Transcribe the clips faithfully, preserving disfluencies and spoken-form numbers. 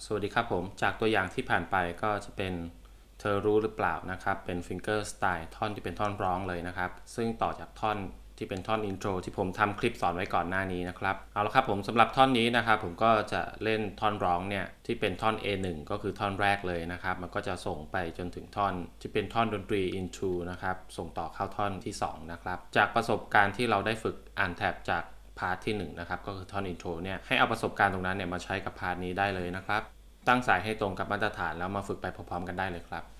สวัสดีครับผมจากตัวอย่างที่ผ่านไปก็จะเป็นเธอรู้หรือเปล่านะครับเป็นฟิงเกอร์สไตล์ท่อนที่เป็นท่อนร้องเลยนะครับซึ่งต่อจากท่อนที่เป็นท่อนอินโทรที่ผมทำคลิปสอนไว้ก่อนหน้านี้นะครับเอาละครับผมสำหรับท่อนนี้นะครับผมก็จะเล่นท่อนร้องเนี่ยที่เป็นท่อน เอ หนึ่ง ก็คือท่อนแรกเลยนะครับมันก็จะส่งไปจนถึงท่อนที่เป็นท่อนดนตรี into นะครับส่งต่อเข้าท่อนที่สองนะครับจากประสบการณ์ที่เราได้ฝึกอ่านแท็บจากพาร์ทที่หนึ่งนะครับก็คือท่อนอินโทรเนี่ยให้เอาประสบการณ์ตรงนั้นเนี่ยมาใช้กับพาร์ทนี้ได้เลยนะครับตั้งสายให้ตรงกับมาตรฐานแล้วมาฝึกไปพร้อมๆกันได้เลยครับ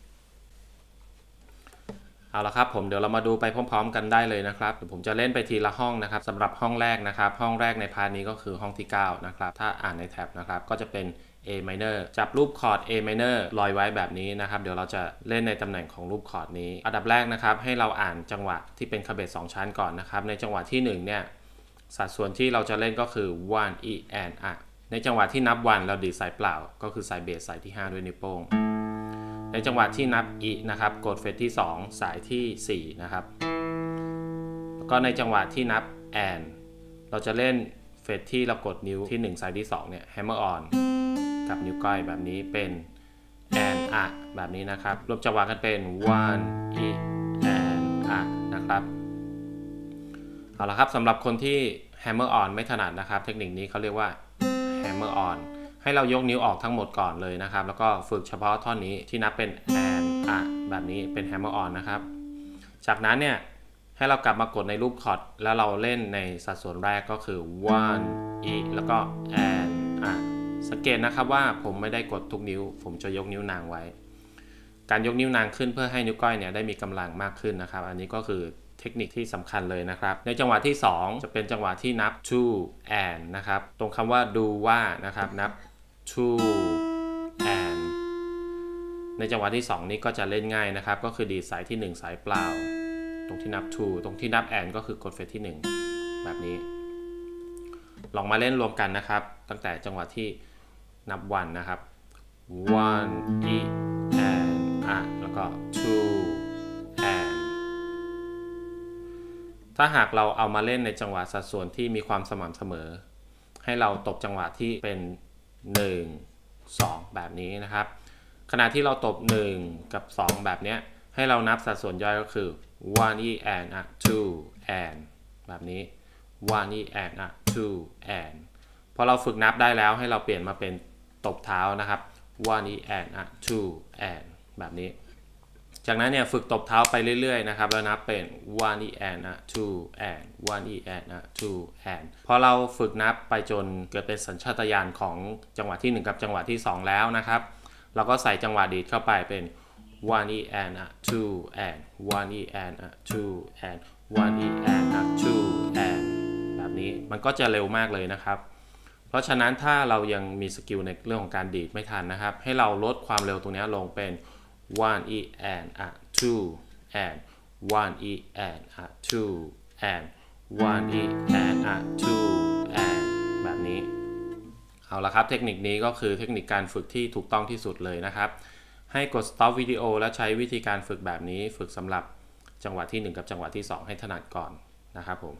เอาละครับผมเดี๋ยวเรามาดูไปพร้อมๆกันได้เลยนะครับเดี๋ยวผมจะเล่นไปทีละห้องนะครับสำหรับห้องแรกนะครับห้องแรกในพาร์ทนี้ก็คือห้องที่เก้านะครับถ้าอ่านในแท็บนะครับก็จะเป็น A minor จับรูปคอร์ด A minor ลอยไว้แบบนี้นะครับเดี๋ยวเราจะเล่นในตำแหน่งของรูปคอร์ดนี้อันดับแรกนะครับให้เราอ่านจังหวะที่เป็นคาเบสสองชั้นก่อนนะครับในจังหวะที่หนึ่งเนี่ยสัดส่วนที่เราจะเล่นก็คือ one e and a ในจังหวะที่นับวันเราดีดสายเปล่าก็คือสายเบสสายที่ห้าด้วยนิ้วโป้งในจังหวะที่นับ e นะครับกดเฟรตที่สองสายที่สี่นะครับแล้วก็ในจังหวะที่นับ and เราจะเล่นเฟรตที่เรากดนิ้วที่หนึ่งสายที่สองเนี่ย hammer on กับนิ้วก้อยแบบนี้เป็น and a แบบนี้นะครับรวมจังหวะกันเป็น one e and a นะครับเอาละครับสำหรับคนที่ hammer on ไม่ถนัดนะครับเทคนิคนี้เขาเรียกว่า hammer on ให้เรายกนิ้วออกทั้งหมดก่อนเลยนะครับแล้วก็ฝึกเฉพาะท่อนนี้ที่นับเป็น and a แบบนี้เป็น hammer on นะครับจากนั้นเนี่ยให้เรากลับมากดในรูปคอร์ดแล้วเราเล่นในสัดส่วนแรกก็คือ one e แล้วก็ and a สังเกตนะครับว่าผมไม่ได้กดทุกนิ้วผมจะยกนิ้วนางไว้การยกนิ้วนางขึ้นเพื่อให้นิ้วก้อยเนี่ยได้มีกำลังมากขึ้นนะครับอันนี้ก็คือเทคนิคที่สำคัญเลยนะครับในจังหวะที่สองจะเป็นจังหวะที่นับ to and นะครับตรงคำว่าดูว่านะครับนับ to and ในจังหวะที่สองนี้ก็จะเล่นง่ายนะครับก็คือดีดสายที่หนึ่งสายเปล่าตรงที่นับ to ตรงที่นับ and ก็คือกดเฟรตที่หนึ่งแบบนี้ลองมาเล่นรวมกันนะครับตั้งแต่จังหวะที่นับวันนะครับ one e and a แล้วก็ two and ถ้าหากเราเอามาเล่นในจังหวะสัดส่วนที่มีความสม่ำเสมอให้เราตบจังหวะที่เป็นหนึ่ง สองแบบนี้นะครับขณะที่เราตบหนึ่งกับสองแบบนี้ให้เรานับสัดส่วนย่อยก็คือ one e and a two and แบบนี้ one e and a two and พอเราฝึกนับได้แล้วให้เราเปลี่ยนมาเป็นตบเท้านะครับ one e and a two and แบบนี้จากนั้นเนี่ยฝึกตบเท้าไปเรื่อยๆนะครับแล้วนับเป็น one e and a two and one e and a two and พอเราฝึกนับไปจนเกิดเป็นสัญชาตญาณของจังหวะที่หนึ่งกับจังหวะที่สองแล้วนะครับเราก็ใส่จังหวะดีดเข้าไปเป็น one e and a two and one e and a two and one e and a two and แบบนี้มันก็จะเร็วมากเลยนะครับเพราะฉะนั้นถ้าเรายังมีสกิลในเรื่องของการดีดไม่ทันนะครับให้เราลดความเร็วตรงนี้ลงเป็น one e and a two and one e and a two and one e and a two and แบบนี้เอาละครับเทคนิคนี้ก็คือเทคนิคการฝึกที่ถูกต้องที่สุดเลยนะครับให้กด stop วิดีโอและใช้วิธีการฝึกแบบนี้ฝึกสำหรับจังหวะที่หนึ่งกับจังหวะที่สองให้ถนัดก่อนนะครับผม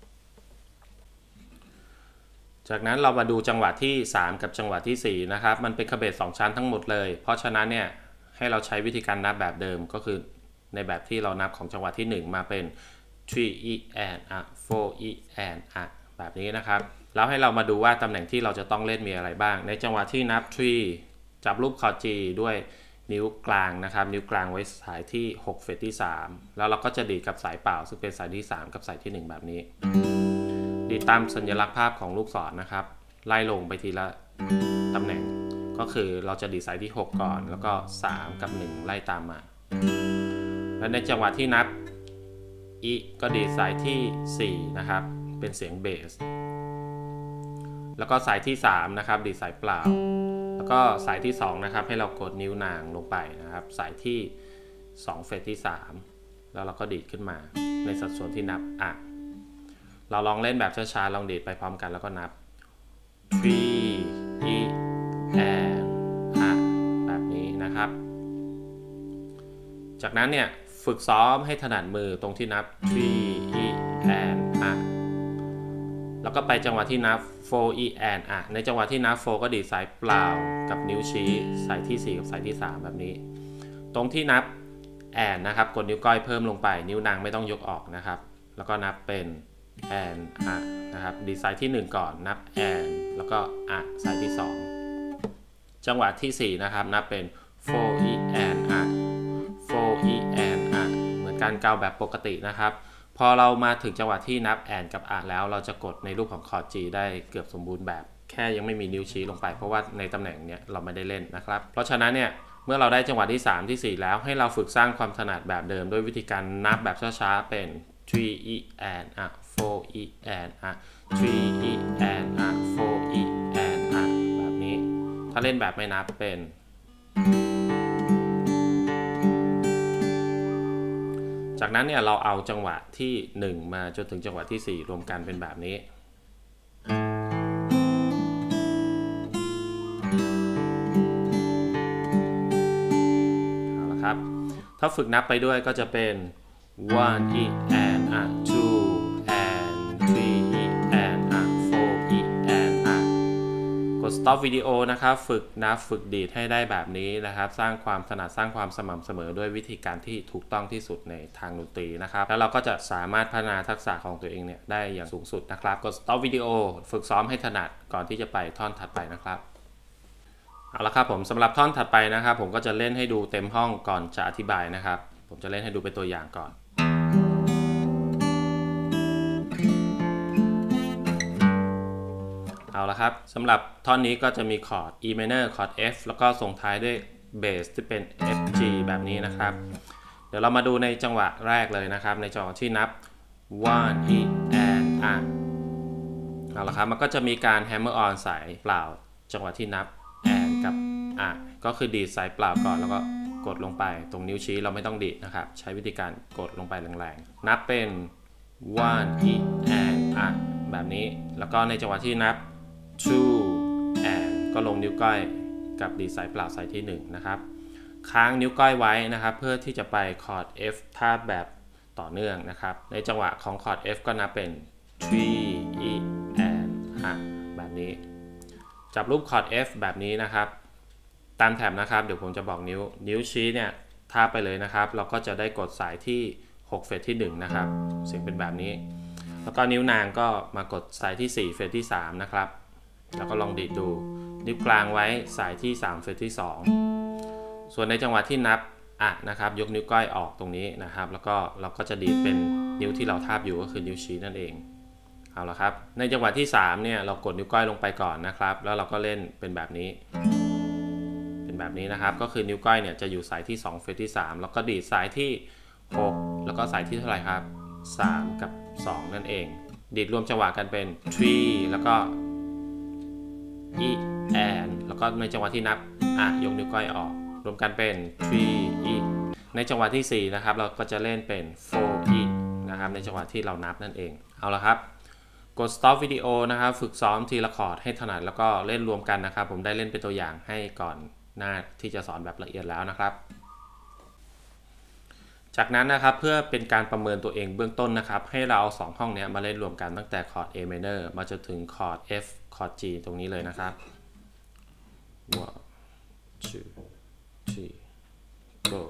จากนั้นเรามาดูจังหวะที่สามกับจังหวะที่สี่นะครับมันเป็นคาเบสสองชั้นทั้งหมดเลยเพราะฉะนั้นเนี่ยให้เราใช้วิธีการนับแบบเดิมก็คือในแบบที่เรานับของจังหวะที่หนึ่งมาเป็น three e and a four e and a แบบนี้นะครับแล้วให้เรามาดูว่าตำแหน่งที่เราจะต้องเล่นมีอะไรบ้างในจังหวะที่นับ three จับรูปคอร์ด G ด้วยนิ้วกลางนะครับนิ้วกลางไว้สายที่หกเฟรตที่สามแล้วเราก็จะดีดกับสายเปล่าซึ่งเป็นสายที่สามกับสายที่หนึ่งแบบนี้ดีดตามสัญลักษณ์ภาพของลูกศรนะครับไล่ลงไปทีละตำแหน่งก็คือเราจะดีดสายที่หกก่อนแล้วก็สามกับหนึ่งไล่ตามมาและในจังหวะที่นับ E ก็ดีดสายที่สี่นะครับเป็นเสียงเบสแล้วก็สายที่สามนะครับดีดสายเปล่าแล้วก็สายที่สองนะครับให้เรากดนิ้วนางลงไปนะครับสายที่สองเฟรตที่สามแล้วเราก็ดีดขึ้นมาในสัดส่วนที่นับอ่ะเราลองเล่นแบบช้าๆลองดีดไปพร้อมกันแล้วก็นับ three e and a แบบนี้นะครับจากนั้นเนี่ยฝึกซ้อมให้ถนัดมือตรงที่นับ three e and a แล้วก็ไปจังหวะที่นับโฟ E and อ่ะในจังหวะที่นับโฟก็ดีดสายเปล่ากับนิ้วชี้สายที่สี่กับสายที่สามแบบนี้ตรงที่นับแอนนะครับกดนิ้วก้อยเพิ่มลงไปนิ้วนางไม่ต้องยกออกนะครับแล้วก็นับเป็นแอนอ่ะนะครับดีดสายที่หนึ่งก่อนนับแอนแล้วก็อ่ะสายที่สองจังหวะที่สี่นะครับนับเป็นโฟ E and อ่ะโฟ E and อ่ะเหมือนการเกาแบบปกตินะครับพอเรามาถึงจังหวะที่นับแอนกับอ่ะแล้วเราจะกดในรูปของคอร์ด G ได้เกือบสมบูรณ์แบบแค่ยังไม่มีนิ้วชี้ลงไปเพราะว่าในตำแหน่งเนี้ยเราไม่ได้เล่นนะครับเพราะฉะนั้นเนี่ยเมื่อเราได้จังหวะที่สามที่สี่แล้วให้เราฝึกสร้างความถนัดแบบเดิมด้วยวิธีการนับแบบช้าๆเป็น three E and อ่ะ four E and อ่ะ three E and อ่ะ four E and อ่ะแบบนี้ถ้าเล่นแบบไม่นับเป็นจากนั้นเนี่ยเราเอาจังหวะที่หนึ่งมาจนถึงจังหวะที่สี่รวมกันเป็นแบบนี้เอาละครับถ้าฝึกนับไปด้วยก็จะเป็น one E and อ่ะ two and three E and อ่ะ four E and อ่ะกด stop วิดีโอนะครับฝึกนับฝึกดีดให้ได้แบบนี้นะครับสร้างความถนัดสร้างความสม่ำเสมอด้วยวิธีการที่ถูกต้องที่สุดในทางดนตรีนะครับแล้วเราก็จะสามารถพัฒนาทักษะของตัวเองเนี่ยได้อย่างสูงสุดนะครับกด stop วิดีโอฝึกซ้อมให้ถนัดก่อนที่จะไปท่อนถัดไปนะครับเอาละครับผมสำหรับท่อนถัดไปนะครับผมก็จะเล่นให้ดูเต็มห้องก่อนจะอธิบายนะครับผมจะเล่นให้ดูเป็นตัวอย่างก่อนเอาละครับสำหรับท่อนนี้ก็จะมีคอร์ด E minor คอร์ด F แล้วก็ส่งท้ายด้วยเบสที่เป็น F G แบบนี้นะครับเดี๋ยวเรามาดูในจังหวะแรกเลยนะครับในจังหวะที่นับ one E and อ่ะเอาละครับมันก็จะมีการ hammer on สายเปล่าจังหวะที่นับ and กับอ่ะก็คือดีดสายเปล่าก่อนแล้วก็กดลงไปตรงนิ้วชี้เราไม่ต้องดีดนะครับใช้วิธีการกดลงไปแรงๆนับเป็น one E and อ่ะแบบนี้แล้วก็ในจังหวะที่นับtwo and ก็ลงนิ้วก้อยกับดีดสายเปล่าสายที่หนึ่งนะครับค้างนิ้วก้อยไว้นะครับเพื่อที่จะไปคอร์ด F ถ้าแบบต่อเนื่องนะครับในจังหวะของคอร์ด F ก็นับเป็น three E and อ่ะแบบนี้จับรูปคอร์ด F แบบนี้นะครับตามแถบนะครับเดี๋ยวผมจะบอกนิ้วนิ้วชี้เนี่ยทาบไปเลยนะครับเราก็จะได้กดสายที่หกเฟสที่หนึ่งนะครับเสียงเป็นแบบนี้แล้วก็นิ้วนางก็มากดสายที่สี่เฟสที่สามนะครับแล้วก็ลองดีดดูนิ้วกลางไว้สายที่สามเฟสที่สองส่วนในจังหวะที่นับอ่ะนะครับยกนิ้วก้อยออกตรงนี้นะครับแล้วก็เราก็จะดีดเป็นนิ้วที่เราทาบอยู่ก็คือนิ้วชี้นั่นเองเอาละครับในจังหวะที่สามเนี่ยเรากดนิ้วก้อยลงไปก่อนนะครับแล้วเราก็เล่นเป็นแบบนี้เป็นแบบนี้นะครับก็คือนิ้วก้อยเนี่ยจะอยู่สายที่สองเฟสที่สามแล้วก็ดีดสายที่หกแล้วก็สายที่เท่าไหร่ครับสามกับสองนั่นเองดีดรวมจังหวะกันเป็น three แล้วก็E and แล้วก็ในจังหวะที่นับอ่ะยกนิ้วก้อยออกรวมกันเป็น three E ในจังหวะที่สี่นะครับเราก็จะเล่นเป็น four E นะครับในจังหวะที่เรานับนั่นเองเอาละครับกด stop วิดีโอนะครับฝึกซ้อมทีละคอร์ดให้ถนัดแล้วก็เล่นรวมกันนะครับผมได้เล่นเป็นตัวอย่างให้ก่อนหน้าที่จะสอนแบบละเอียดแล้วนะครับจากนั้นนะครับเพื่อเป็นการประเมินตัวเองเบื้องต้นนะครับให้เราเอาสองห้องนี้มาเล่นรวมกันตั้งแต่คอร์ด A minor มาจนถึงคอร์ด F คอร์ด G ตรงนี้เลยนะครับ one two three go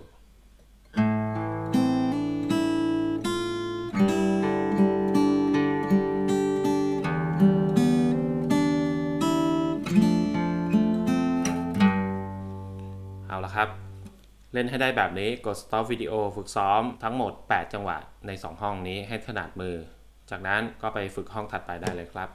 เอาละครับเล่นให้ได้แบบนี้กด stop วิดีโอฝึกซ้อมทั้งหมดแปดจังหวะในสองห้องนี้ให้ถนัดมือจากนั้นก็ไปฝึกห้องถัดไปได้เลยครับ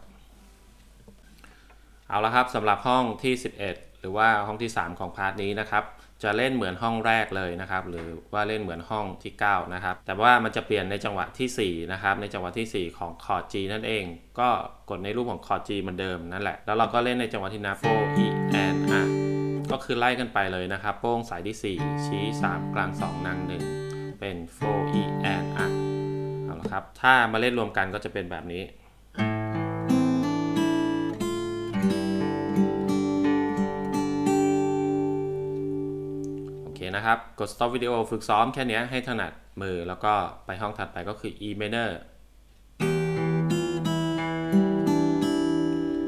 เอาละครับสำหรับห้องที่สิบเอ็ดหรือว่าห้องที่สามของพาร์ทนี้นะครับจะเล่นเหมือนห้องแรกเลยนะครับหรือว่าเล่นเหมือนห้องที่เก้านะครับแต่ว่ามันจะเปลี่ยนในจังหวะที่สี่นะครับในจังหวะที่สี่ของคอร์ด G นั่นเองก็กดในรูปของคอร์ด G เหมือนเดิมนั่นแหละแล้วเราก็เล่นในจังหวะที่นับ four E and อ่ะก็คือไล่กันไปเลยนะครับโป้งสายที่สี่ชี้สามกลางสองนางหนึ่งเป็น four E and อ่ะเอาละครับถ้ามาเล่นรวมกันก็จะเป็นแบบนี้โอเคนะครับกด stop วิดีโอฝึกซ้อมแค่นี้ให้ถนัดมือแล้วก็ไปห้องถัดไปก็คือ E minor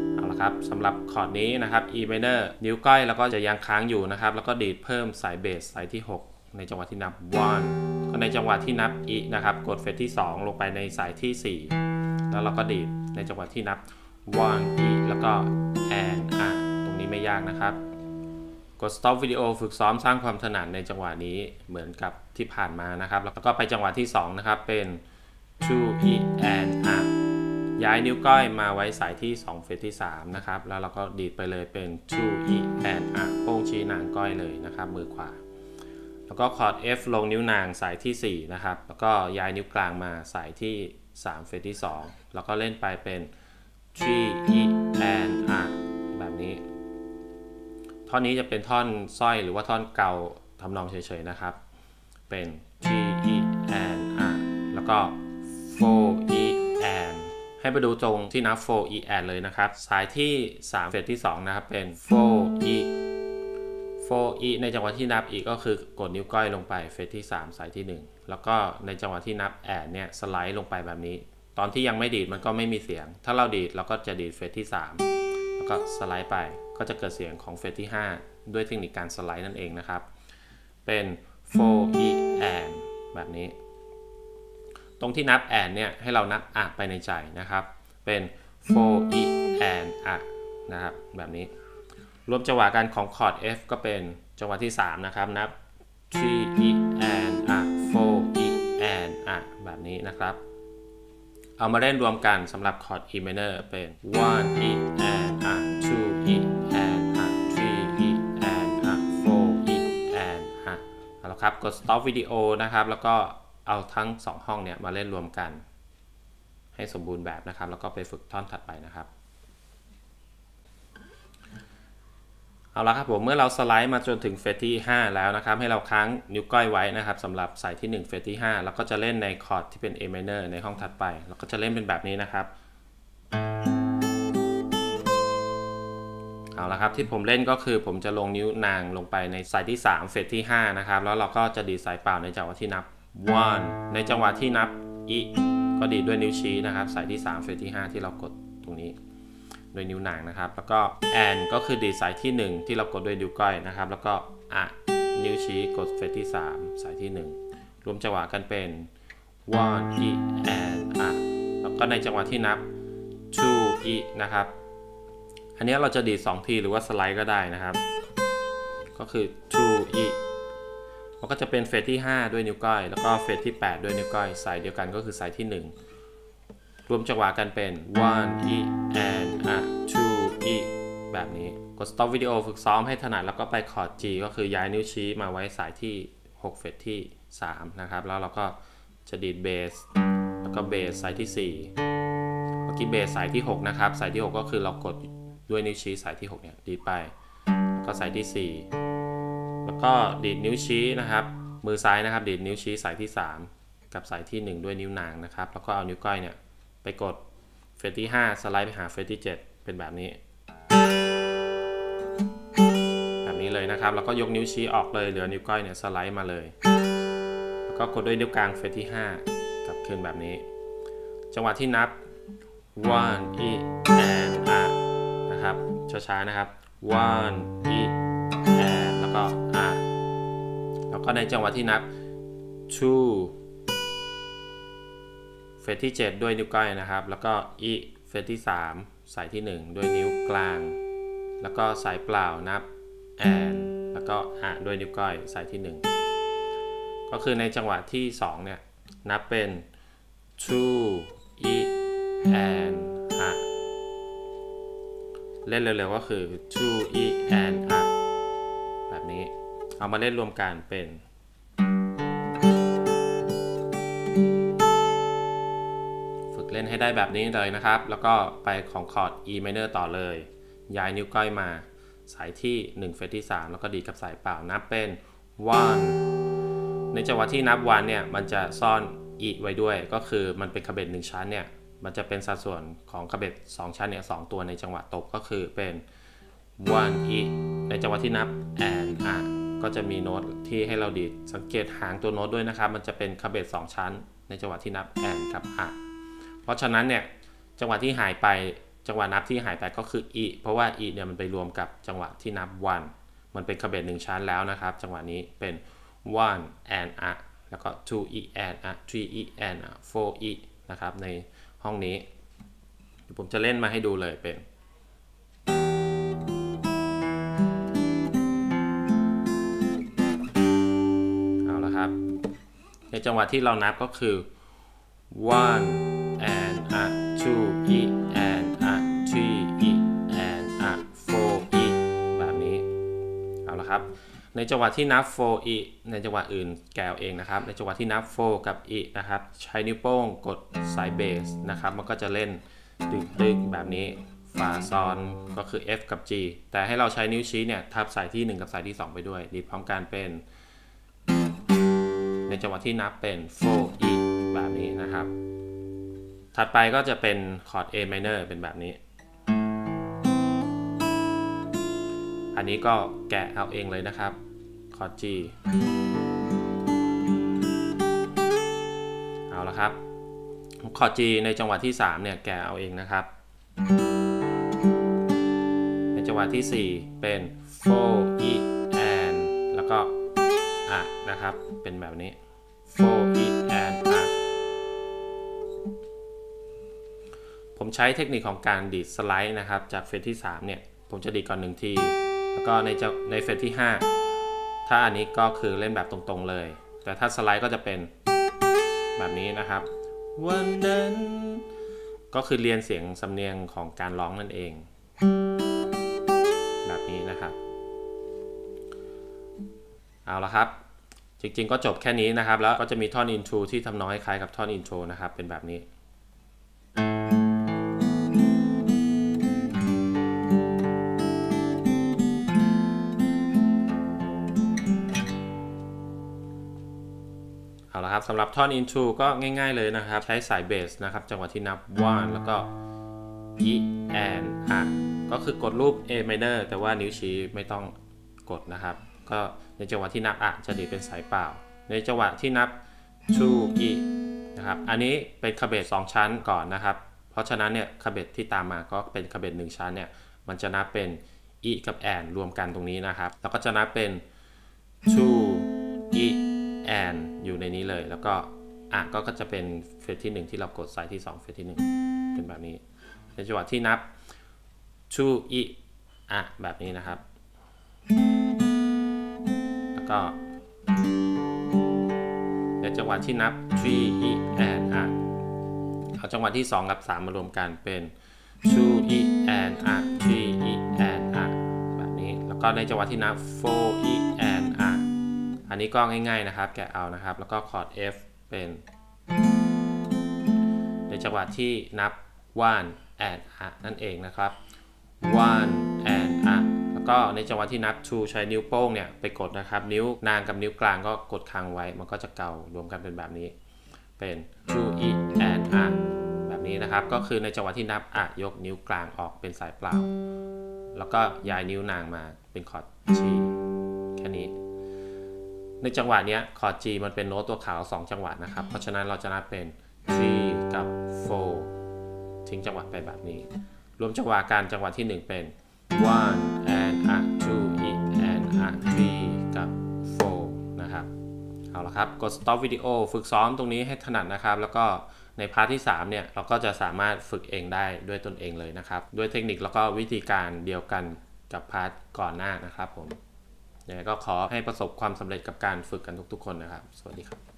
นะครับสำหรับคอร์ดนี้นะครับ E minor นิ้วก้อยแล้วก็จะยังค้างอยู่นะครับแล้วก็ดีดเพิ่มสายเบสสายที่หกในจังหวะที่นับ one ก็ในจังหวะที่นับ E นะครับกดเฟรตที่สองลงไปในสายที่สี่แล้วเราก็ดีดในจังหวะที่นับ one E แล้วก็ and อ่ะตรงนี้ไม่ยากนะครับกด stop วิดีโอฝึกซ้อมสร้างความถนัดในจังหวะนี้เหมือนกับที่ผ่านมานะครับแล้วก็ไปจังหวะที่สองนะครับเป็น two E and อ่ะย้ายนิ้วก้อยมาไว้สายที่สองเฟรตที่สามนะครับแล้วเราก็ดีดไปเลยเป็น two E and อ่ะโป้งชี้นางก้อยเลยนะครับมือขวาแล้วก็คอร์ด F ลงนิ้วนางสายที่สี่นะครับแล้วก็ย้ายนิ้วกลางมาสายที่สามเฟรตที่สองแล้วก็เล่นไปเป็น three E and อ่ะแบบนี้ท่อนนี้จะเป็นท่อนสร้อยหรือว่าท่อนเกาทำนองเฉยๆนะครับเป็น three E and อ่ะแล้วก็ four E and ให้ไปดูตรงที่นับ four E and เลยนะครับสายที่สามเฟรตที่สองนะครับเป็น four E four E ในจังหวะที่นับอีกก็คือกดนิ้วก้อยลงไปเฟรตที่สามสายที่หนึ่งแล้วก็ในจังหวะที่นับ and เนี่ยสไลด์ลงไปแบบนี้ตอนที่ยังไม่ดีดมันก็ไม่มีเสียงถ้าเราดีดเราก็จะดีดเฟรตที่สามแล้วก็สไลด์ไปก็จะเกิดเสียงของเฟรตที่ห้าด้วยเทคนิคการสไลด์นั่นเองนะครับเป็น four E and แบบนี้ตรงที่นับ and เนี่ยให้เรานับอะไปในใจนะครับเป็น four E and อะนะครับแบบนี้รวมจังหวะกันของคอร์ด F ก็เป็นจังหวะที่สามนะครับนับ three E and อะ four E and อะแบบนี้นะครับเอามาเล่นรวมกันสำหรับคอร์ด E minor เป็น one E and อะ two E and อะ three E and อะ four E and อะเอาละครับกด stop วิดีโอนะครับแล้วก็เอาทั้งสองห้องเนี่ยมาเล่นรวมกันให้สมบูรณ์แบบนะครับแล้วก็ไปฝึกท่อนถัดไปนะครับเอาละครับผมเมื่อเราสไลด์มาจนถึงเฟรตที่ห้าแล้วนะครับให้เราค้างนิ้วก้อยไว้นะครับสำหรับสายที่หนึ่งเฟรตที่ห้าแล้วก็จะเล่นในคอร์ดที่เป็น A minor ในห้องถัดไปแล้วก็จะเล่นเป็นแบบนี้นะครับเอาละครับที่ผมเล่นก็คือผมจะลงนิ้วนางลงไปในสายที่สามเฟรตที่ห้านะครับแล้วเราก็จะดีดสายเปล่าในจังหวะที่นับ one ในจังหวะที่นับ E ก็ดีดด้วยนิ้วชี้นะครับสายที่สามเฟรตที่ห้าที่เรากดตรงนี้ด้วยนิ้วนางนะครับแล้วก็ and ก็คือดีดสายที่หนึ่งที่เรากดด้วยนิ้วก้อยนะครับแล้วก็อะนิ้วชี้กดเฟรตที่สามสายที่หนึ่งรวมจังหวะกันเป็น one E and อะแล้วก็ในจังหวะที่นับ two E นะครับอันนี้เราจะดีดสองทีหรือว่าสไลด์ก็ได้นะครับก็คือ two E มันก็จะเป็นเฟรตที่ห้าด้วยนิ้วก้อยแล้วก็เฟรตที่แปดด้วยนิ้วก้อยสายเดียวกันก็คือสายที่หนึ่งรวมจังหวะกันเป็น one E and อ่ะ two E แบบนี้กด stop วิดีโอฝึกซ้อมให้ถนัดแล้วก็ไปคอร์ด G ก็คือย้ายนิ้วชี้มาไว้สายที่หกเฟรตที่สามนะครับแล้วเราก็จะดีดเบสแล้วก็เบสสายที่สี่เมื่อกี้เบสสายที่หกนะครับสายที่หกก็คือเรากดด้วยนิ้วชี้สายที่หกเนี่ยดีดไปแล้วก็สายที่สี่แล้วก็ดีดนิ้วชี้นะครับมือซ้ายนะครับดีดนิ้วชี้สายที่สามกับสายที่หนึ่งด้วยนิ้วนางนะครับแล้วก็เอานิ้วก้อยเนี่ยไปกดเฟรตที่ห้าสไลด์ไปหาเฟรตที่เจ็ดเป็นแบบนี้แบบนี้เลยนะครับแล้วก็ยกนิ้วชี้ออกเลยเหลือนิ้วก้อยเนี่ยสไลด์มาเลยแล้วก็กดด้วยนิ้วกลางเฟรตที่ห้ากลับคืนแบบนี้จังหวะที่นับ one E and อ่ะนะครับช้าๆนะครับ one E and แล้วก็อ่ะแล้วก็ในจังหวะที่นับ twoเฟรตที่เจ็ดด้วยนิ้วก้อยนะครับแล้วก็ E เฟรตที่สามสายที่หนึ่งด้วยนิ้วกลางแล้วก็สายเปล่านับ and แล้วก็อะด้วยนิ้วก้อยสายที่หนึ่งก็คือในจังหวะที่สองเนี่ยนับเป็น two E and อะเล่นเร็วๆก็คือ two E and อะแบบนี้เอามาเล่นรวมกันเป็นเล่นให้ได้แบบนี้เลยนะครับแล้วก็ไปของคอร์ด E minor ต่อเลยย้ายนิ้วก้อยมาสายที่หนึ่งเฟรตที่สามแล้วก็ดีดกับสายเปล่านับเป็น one ในจังหวะที่นับ one เนี่ยมันจะซ่อน E ไว้ด้วยก็คือมันเป็นคาเบ็ดหนึ่งชั้นเนี่ยมันจะเป็นสัดส่วนของคาเบ็ดสองชั้นเนี่ยสองตัวในจังหวะตบก็คือเป็น one E ในจังหวะที่นับ and อ่ะก็จะมีโน้ตที่ให้เราดีดสังเกตหางตัวโน้ตด้วยนะครับมันจะเป็นคาเบ็ดสองชั้นในจังหวะที่นับ and กับอ่ะเพราะฉะนั้นเนี่ยจังหวะที่หายไปจังหวะนับที่หายไปก็คือ e เพราะว่า e เนี่ยมันไปรวมกับจังหวะที่นับ one มันเป็นคาเบตหนึ่งชั้นแล้วนะครับจังหวะนี้เป็น one and a แล้วก็ two e and a three e and a four e นะครับในห้องนี้เดี๋ยวผมจะเล่นมาให้ดูเลยเป็นเอาละครับในจังหวะที่เรานับก็คือ one and a two e and a three e and a four e แบบนี้เอาละครับในจังหวะที่นับ four e ในจังหวะอื่นแกวเองนะครับในจังหวะที่นับ four กับ e นะครับใช้นิ้วโป้งกดสายเบสนะครับมันก็จะเล่นตึกๆแบบนี้ฟาซอนก็คือ F กับ G แต่ให้เราใช้นิ้วชี้เนี่ยทับสายที่หนึ่งกับสายที่สองไปด้วยดีดพร้อมกันเป็นในจังหวะที่นับเป็น four e แบบนี้นะครับถัดไปก็จะเป็นคอร์ด A minor เป็นแบบนี้อันนี้ก็แกะเอาเองเลยนะครับคอร์ด G เอาละครับคอร์ด G ในจังหวะที่สามเนี่ยแกะเอาเองนะครับในจังหวะที่สี่เป็น four e and แล้วก็อ่ะนะครับเป็นแบบนี้ four e and อ่ะผมใช้เทคนิคของการดีดสไลด์นะครับจากเฟรตที่สามเนี่ยผมจะดีดก่อนหนึ่งทีแล้วก็ในในเฟรตที่ห้าถ้าอันนี้ก็คือเล่นแบบตรงๆเลยแต่ถ้าสไลด์ก็จะเป็นแบบนี้นะครับวันนั้นก็คือเรียนเสียงสำเนียงของการร้องนั่นเองแบบนี้นะครับเอาละครับจริงๆก็จบแค่นี้นะครับแล้วก็จะมีท่อนอินโทรที่ทำนองคล้ายกับท่อนอินโทรนะครับเป็นแบบนี้เอาละครับสำหรับท่อนอินโทรก็ง่ายๆเลยนะครับใช้สายเบสนะครับจังหวะที่นับ one แล้วก็ e and a ก็คือกดรูป A minor แต่ว่านิ้วชี้ไม่ต้องกดนะครับก็ในจังหวะที่นับ a จะดีดเป็นสายเปล่าในจังหวะที่นับ two e นะครับอันนี้เป็นคาเบตสองชั้นก่อนนะครับเพราะฉะนั้นเนี่ยคาเบตที่ตามมาก็เป็นคาเบตหนึ่งชั้นเนี่ยมันจะนับเป็น e กับ and รวมกันตรงนี้นะครับแล้วก็จะนับเป็น two e and อยู่ในนี้เลยแล้วก็อ่ะก็จะเป็นเฟรตที่หนึ่งที่เรากดสายที่สองเฟรตที่หนึ่งเป็นแบบนี้ในจังหวะที่นับ two e อ่ะแบบนี้นะครับแล้วก็ในจังหวะที่นับ three e and อ่ะเอาจังหวะที่สองกับสามมารวมกันเป็น two e and อ่ะ three e and อ่ะแบบนี้แล้วก็ในจังหวะที่นับ four e and อ่ะอันนี้ก็ง่ายๆนะครับแกะเอานะครับแล้วก็คอร์ด F เป็นในจังหวะที่นับ one and a นั่นเองนะครับ one and a แล้วก็ในจังหวะที่นับ two ใช้นิ้วโป้งเนี่ยไปกดนะครับนิ้วนางกับนิ้วกลางก็กดค้างไว้มันก็จะเการวมกันเป็นแบบนี้เป็น two e and a แบบนี้นะครับก็คือในจังหวะที่นับ a ยกนิ้วกลางออกเป็นสายเปล่าแล้วก็ย้ายนิ้วนางมาเป็นคอร์ด G แค่นี้ในจังหวะนี้คอร์ด G มันเป็นโน้ตตัวขาวสองจังหวะนะครับเพราะฉะนั้นเราจะนับเป็น three กับ four ทิ้งจังหวะไปแบบนี้รวมจังหวะการจังหวะที่หนึ่งเป็น one and a two e and a three กับ four นะครับเอาละครับกด stop วิดีโอฝึกซ้อมตรงนี้ให้ถนัดนะครับแล้วก็ในพาร์ทที่สามเนี่ยเราก็จะสามารถฝึกเองได้ด้วยตนเองเลยนะครับด้วยเทคนิคแล้วก็วิธีการเดียวกันกับพาร์ทก่อนหน้านะครับผมยังไงก็ขอให้ประสบความสำเร็จกับการฝึกกันทุกๆคนนะครับสวัสดีครับ